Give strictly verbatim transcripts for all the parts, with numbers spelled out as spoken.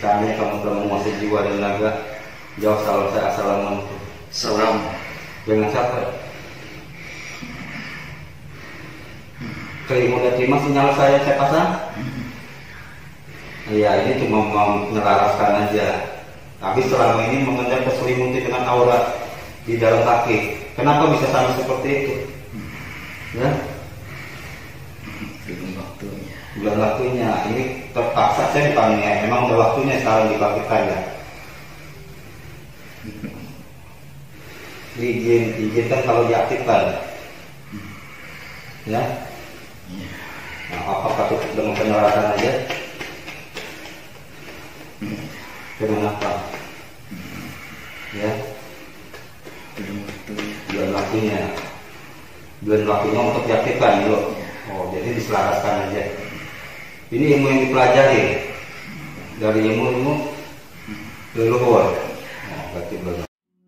seandainya kamu telah menguasai jiwa dan raga, jawab salam saya. Assalamualaikum. Salam. Dengan siapa? Terima dan terima sinyal saya saya pasang. Iya, ini cuma mau menyelaraskan aja. Tapi selama ini mengejar keselimuti dengan aura di dalam kaki. Kenapa bisa sama seperti itu? Ya? Belum waktunya. Belum waktunya. Ini terpaksa saya dipanggil. Memang udah waktunya sekarang dilakukan ya. Izin, izinkan kalau diaktifkan. Ya? Nah, apakah cukup dengan penyelarasan aja? Dengan apa? Ya? Belum waktunya. Belum waktunya. Belum waktunya untuk diaktifkan dulu. Oh, jadi diselaraskan aja. Ini ilmu yang dipelajari dari ilmu-ilmu leluhur. Oh, berarti belum.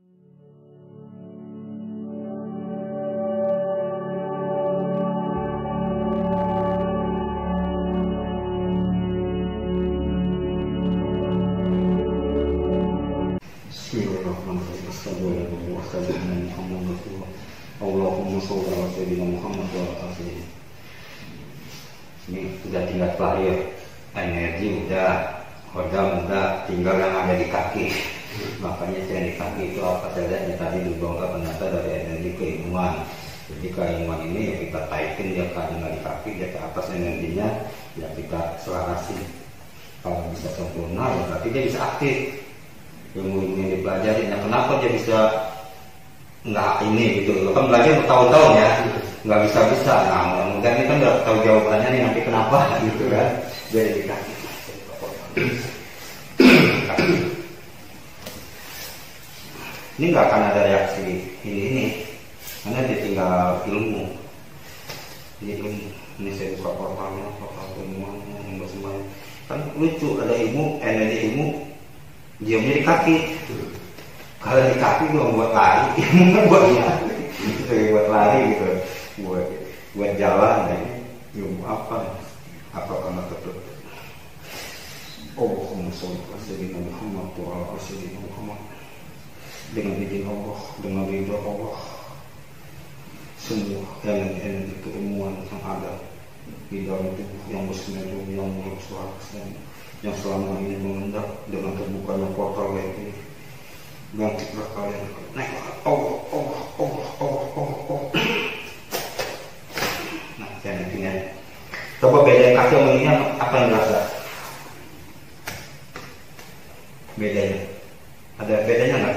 Allahumma sholli ala sayyidina Muhammad wa ala alihi. Ini sudah tinggal lahir, energi udah, hodam udah, tinggal yang ada di kaki. Makanya saya di kaki itu apa saja yang tadi dibongkar ternyata dari energi keilmuan. Jadi keilmuan ini ya kita taikin dia ke di kaki, dia ke atas energinya, ya kita selarasi. Kalau bisa sempurna ya berarti dia bisa aktif. Ilmu-ilmu yang dipelajari, nah kenapa dia bisa nggak ini gitu, lo kan belajar bertahun-tahun ya, nggak bisa-bisa. Nah mudah-mudahan ini kan udah tahu jawabannya nih nanti kenapa gitu kan. Jadi dikasih ini nggak akan ada reaksi ini ini karena dia tinggal ilmu. Ini ilmu, ini saya buka portalnya, portal ilmuannya yang semuanya kan lucu, ada ilmu, energi ilmu diamnya di kaki. Kalau di kaki gue buat lari, buat lari, itu buat lari gitu, buat buat jalan, ya. Ilmu apa? Apa karena tertutup? Allahumma sholli ala sayyidina Muhammad wa ala ali sayyidina Muhammad. Dengan izin Allah, dengan ridha Allah, semua energi keilmuan yang ada di dalam tubuh yang bersinergi, yang bersuara, yang selama ini mengendap dengan terbukanya portal ini. Bangkitlah kalian, naiklah, Allah, Allah, Allah, Allah, Allah, Allah. Nah, saya nantinya coba bedain kaki sama ini apa yang dirasa? Bedanya, ada bedanya nggak?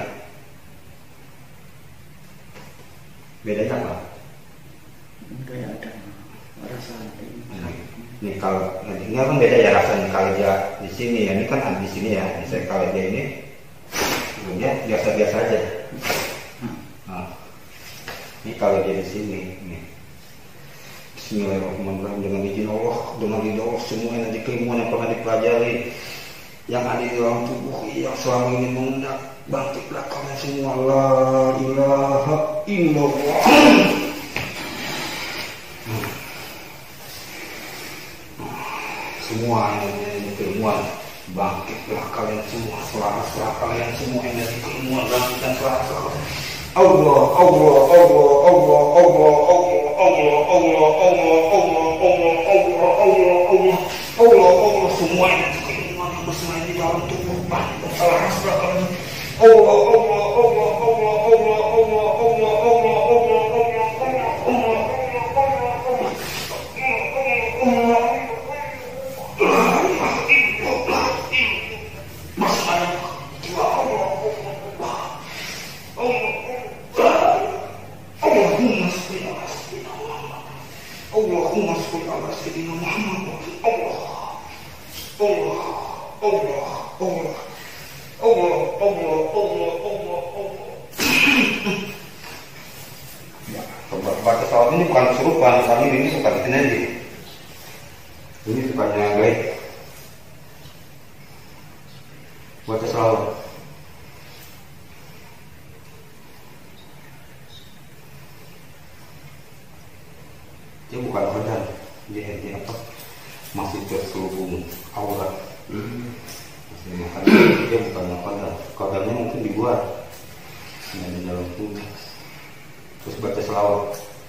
Bedanya apa? Kayak ada rasa ini. Nah, ini kalau ini kan beda ya rasanya. Kalau dia di sini ya, ini kan ada di sini ya. Misalnya kalau dia ini ya biasa-biasa aja. Nah, ini kalau dia di sini, nih. Bismillahirrahmanirrahim, dengan izin Allah, dengan izin Allah, semua energi keilmuan yang pernah dipelajari, yang ada di dalam tubuh yang selama ini mengendap, bangkitlah kalian semua. La ilaha illallah. Semua energi keilmuan, bangkitlah kalian semua, selaras-selaras kalian semua energi keilmuan, bangkitkan selaras-selaras. Allah, Allah, Allah, Allah, Allah, Allah, Allah, Allah, Allah, Allah, Allah, Allah, Allah, Allah, Allah, Allah, semua energi keilmuan yang bersembunyi di dalam tubuh, bangkitkan selaras-selaras kalian. Allah, Allah, Allah, Allah, Allah, Allah, Allah, Allah, Allah, Allah, Allah, Allahumma sholli ala sayyidina Muhammad. Allah, Allah, Allah, Allah, Allah, Allah, Allah, Allah, Allah. Ya, baca salat ini bukan kesurupan, kami ini suka energi. Ini bukannya baik. Baca salat. Dia bukan badan, dia dia apa? Masih terselubung aurat. Hmm. Masih makan dia bukan kodam, kodamnya mungkin dibuat nah, di dalam tubuh. Terus baca selawat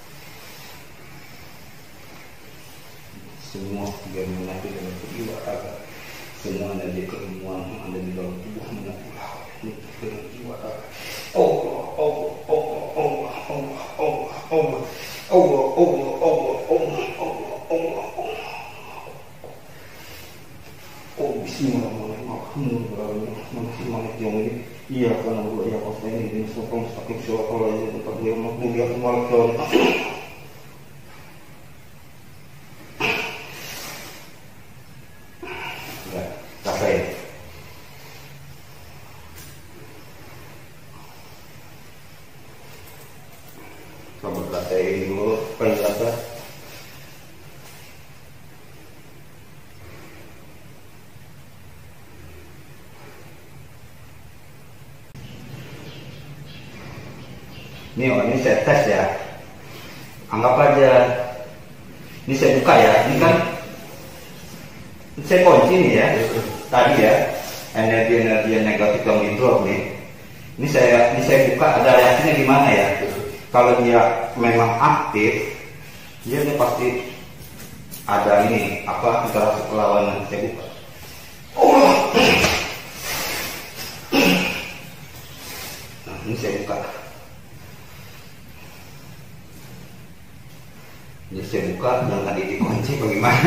semua biar menyatu dalam jiwa raga, semua energi keilmuan yang ada di dalam tubuh menyatulah dengan jiwa raga. Allah, Allah, Allah, Allah, Allah, Allah, Allah, Allah, Allah, Allah, Allah, Allah, Allah, Allah. Oh bismillahirrahmanirrahim. Bismillahirrahmanirrahim. Iya karena Allah ya Allah ini ini sokong sakit suara ini tempat dia mulia kemaluan. Ya, rasain. Coba rasain dulu penjelasan. Ini oh, ini saya tes ya. Anggap aja ini saya buka ya. Ini kan saya kunci nih ya. Tadi ya energi-energi yang negatif yang di drop nih. Ini saya ini saya buka ada reaksinya di mana ya? Kalau dia memang aktif, dia ini pasti ada ini apa interaksi perlawanan. Saya buka. Oh. Nah, ini saya buka. Ini saya buka dan tadi dikunci bagaimana?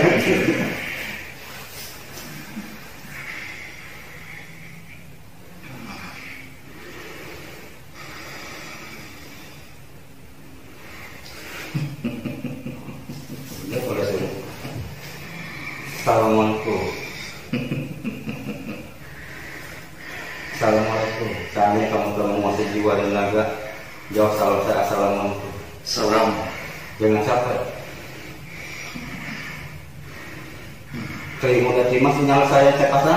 Ya boleh suruh. Assalamualaikum. Assalamualaikum. Seandainya kamu telah menguasai jiwa dan raga, jawab salam saya assalamualaikum. Salam. Jangan capek. Terima dan terima sinyal saya cek pasang.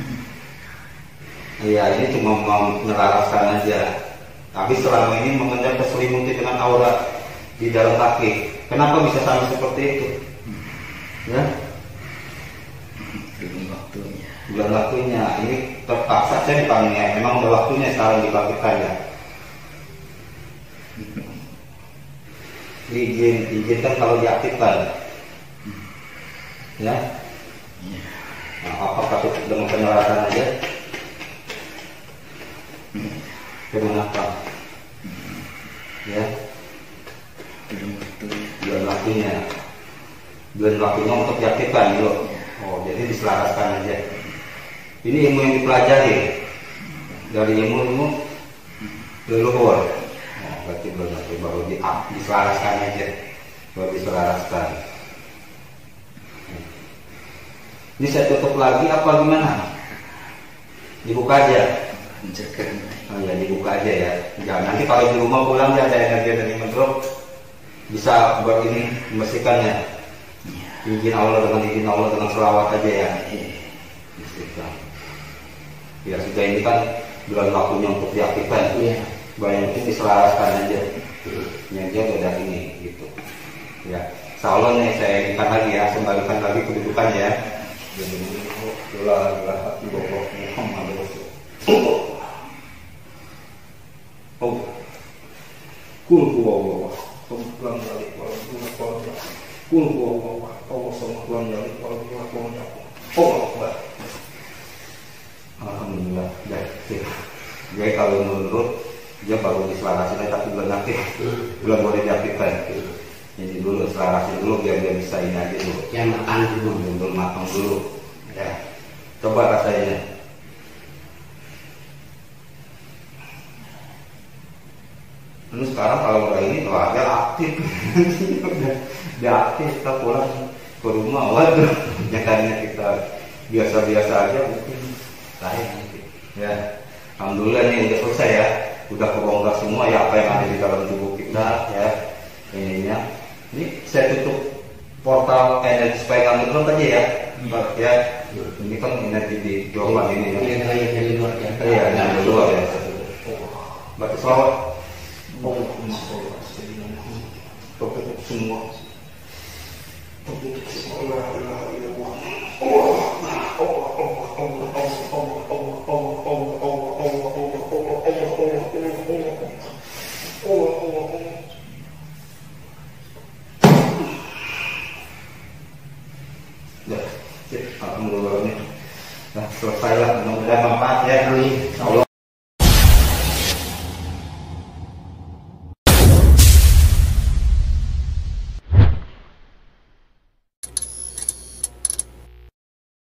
Iya ini cuma mau menyelarasan aja. Tapi selama ini mengejar keselimuti dengan aura di dalam kaki. Kenapa bisa sama seperti itu? Ya? Belum waktunya. Belum waktunya. Ini terpaksa saya dipanggil. Memang udah waktunya sekarang dilakukan ya. Izin, izinkan kalau diaktifkan, ya. Nah, apakah cukup dengan penyelarasan aja? Kenapa? Ya. Belum waktunya. Belum waktunya. Belum waktunya untuk diaktifkan dulu. Oh, jadi diselaraskan aja. Ini ilmu yang dipelajari dari ilmu-ilmu leluhur. Berarti belum nanti baru di diselaraskan aja, baru diselaraskan. Ini saya tutup lagi apa gimana? Dibuka aja. Menjaga. Oh ya dibuka aja ya. Jangan nanti kalau di rumah pulang ya ada energi dari mendrop bisa buat ini membersihkannya. Izin Allah dengan izin Allah dengan selawat aja ya. Bersihkan. Ya sudah ini kan bulan waktunya untuk diaktifkan. Iya. Banyak itu diselaraskan aja yang dia udah ini gitu ya. Insyaallah nih saya ingatkan lagi ya, kembalikan lagi kedudukannya ya. Jadi la ilaha illallah Muhammadur Rasulullah. Oh, kul huwallah ahad lam yalid walam yulad walam yakul kul huwallah ahad lam yalid walam yulad walam yakul. Oh, Akbar. Alhamdulillah. Jadi kalau menurut dia baru diselarasin tapi belum aktif, belum boleh diaktifkan. Jadi dulu selarasin dulu biar dia bisa ini aja dulu. Yang makan dulu, belum matang dulu. Ya, coba rasanya. Ini sekarang kalau udah ini tuh ada aktif, udah, udah aktif kita pulang ke rumah. Waduh, nyatanya kita biasa-biasa aja mungkin lain. Ya, alhamdulillah ini udah selesai ya. Udah kebongkar semua ya apa yang ada di dalam tubuh kita ya ininya. Ini saya tutup portal energi supaya nggak ngedrop aja ya. Hmm. Ya ini kan energi di gelombang ini ya. Iya dari luar ya. Iya dari luar ya. Baca selawat. Oh, tutup semua. Tutup semua. Allah Allah Allah Allah Allah Allah Allah Allah Allah Allah Nah, selesai lah, mudah-mudahan manfaat ya. Allah